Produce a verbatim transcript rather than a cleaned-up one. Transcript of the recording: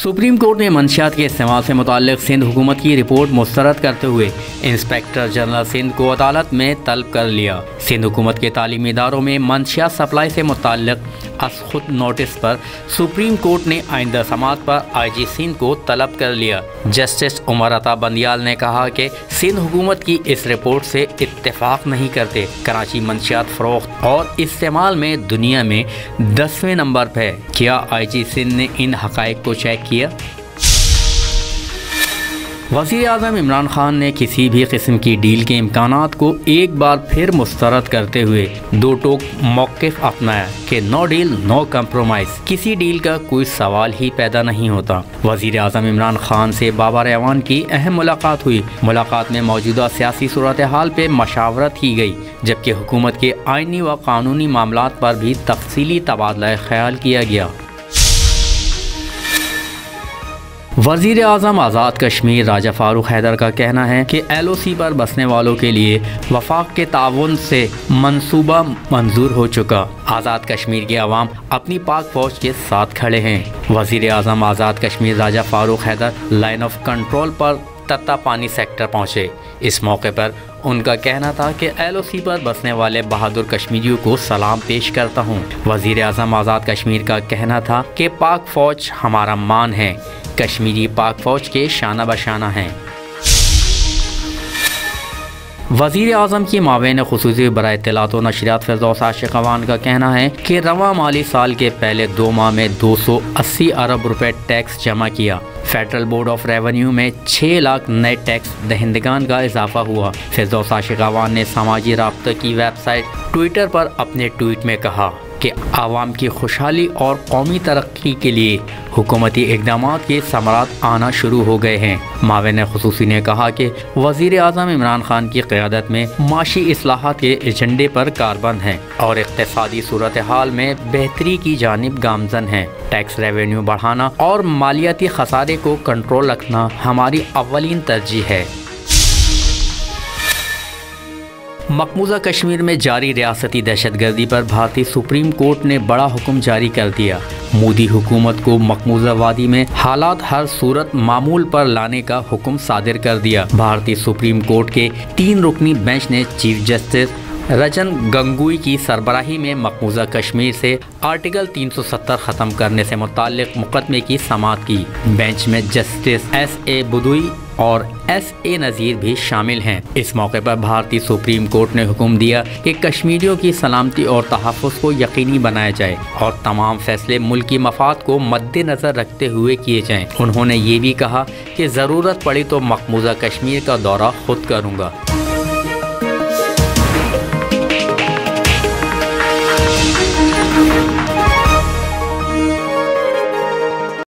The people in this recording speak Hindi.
सुप्रीम कोर्ट ने मंशियात के इस्तेमाल से मुताल्लिक सिंध हुकूमत की रिपोर्ट मुस्तरद करते हुए इंस्पेक्टर जनरल सिंध को अदालत में तलब कर लिया। सिंध हुकूमत के तालीमी इदारों में मंशियात सप्लाई से मुताल्लिक असखुद नोटिस पर सुप्रीम कोर्ट ने आइंदा समात पर आई जी सिंध को तलब कर लिया। जस्टिस उमर अता बंदियाल ने कहा कि सिंध हुकूमत की इस रिपोर्ट से इत्तेफाक नहीं करते। कराची मंशियात फरोख्त और इस्तेमाल में दुनिया में दसवें नंबर पर है। क्या आई जी सिंध ने इन हक़ाइक़ को चेक किया? वज़ीर आज़म इमरान खान ने किसी भी किस्म की डील के इम्कानात को एक बार फिर मुस्तरद करते हुए दो टोक मौक़िफ़ अपनाया कि नो डील नो कंप्रोमाइज़, किसी डील का कोई सवाल ही पैदा नहीं होता। वज़ीर आज़म इमरान खान से बाबर ऐवान की अहम मुलाकात हुई। मुलाकात में मौजूदा सियासी सूरत हाल पर मशावरत की गई, जबकि हुकूमत के आइनी व कानूनी मामलात पर भी तफसीली तबादला ख्याल किया गया। वज़ीर आज़म आज़ाद कश्मीर राजा फ़ारूक हैदर का कहना है कि एल ओ सी पर बसने वालों के लिए वफाक के ताउन से मंसूबा मंजूर हो चुका। आज़ाद कश्मीर के अवाम अपनी पाक फ़ौज के साथ खड़े हैं। वज़ीर आज़म Azad Kashmir Raja Farooq Haider line of control पर तत्ता पानी सेक्टर पहुँचे। इस मौके पर उनका कहना था कि एल ओ सी पर बसने वाले बहादुर कश्मीरियों को सलाम पेश करता हूँ। वज़ीर आज़म आज़ाद कश्मीर का कहना था कि पाक फ़ौज हमारा मान है, कश्मीरी पाक फ़ौज के शाना बशाना हैं। वज़ीर आज़म की मावेन ख़ुसूसी बराए इत्तलात व नशरियात फ़िरदौस आशिक़ अवान का कहना है कि रवां माली साल के पहले दो माह में दो सौ अस्सी अरब रुपए टैक्स जमा किया। फेडरल बोर्ड ऑफ रेवेन्यू में छः लाख नए टैक्स दहिंदगान का इजाफा हुआ। फ़िरदौस आशिक़ अवान ने समाजी राब्ते की वेबसाइट ट्विटर पर अपने ट्वीट में कहा कि आवाम की खुशहाली और कौमी तरक्की के लिए हुकूमती इक़दामात के समरात आना शुरू हो गए हैं। मावेन ख़ुसूसी ने कहा कि वज़ीर आज़म इमरान खान की क़यादत में माशी इस्लाहात के एजेंडे पर कारबंद हैं और इक़्तिसादी सूरत हाल में बेहतरी की जानिब गामज़न हैं। टैक्स रेवेन्यू बढ़ाना और मालियाती खसारे को कंट्रोल रखना हमारी अव्वलीन तरजीह है। मकबूजा कश्मीर में जारी रियासती दहशतगर्दी पर भारतीय सुप्रीम कोर्ट ने बड़ा हुक्म जारी कर दिया। मोदी हुकूमत को मकबूजा वादी में हालात हर सूरत मामूल पर लाने का हुक्म सादिर कर दिया। भारतीय सुप्रीम कोर्ट के तीन रुकनी बेंच ने चीफ जस्टिस रंजन गोगोई की सरबराही में मकबूजा कश्मीर से आर्टिकल तीन सौ सत्तर ख़त्म करने से मुताल्लिक मुकदमे की समाअत की। बेंच में जस्टिस एस ए बुदुई और एस ए नज़ीर भी शामिल हैं। इस मौके पर भारतीय सुप्रीम कोर्ट ने हुक्म दिया कि कश्मीरियों की सलामती और तहफ़्फ़ुज़ को यकीनी बनाया जाए और तमाम फैसले मुल्की मफाद को मद्देनज़र रखते हुए किए जाएँ। उन्होंने ये भी कहा कि ज़रूरत पड़ी तो मकबूजा कश्मीर का दौरा खुद करूँगा।